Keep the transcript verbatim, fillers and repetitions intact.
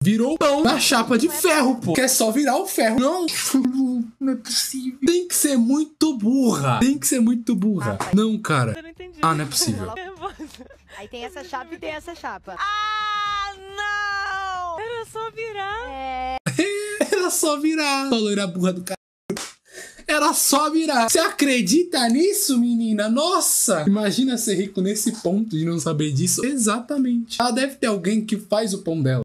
Virou pão na chapa de ferro, pô. Que é só virar o ferro. Não, não é possível. Tem que ser muito burra. Tem que ser muito burra. Ah, não, cara. Eu não entendi. Ah, não é possível. Aí tem essa chapa e tem essa chapa. Ah, não! Era só virar. É... Era só virar. Falou, era burra do cara. Era só virar. Você acredita nisso, menina? Nossa! Imagina ser rico nesse ponto de não saber disso. Exatamente. Ela deve ter alguém que faz o pão dela.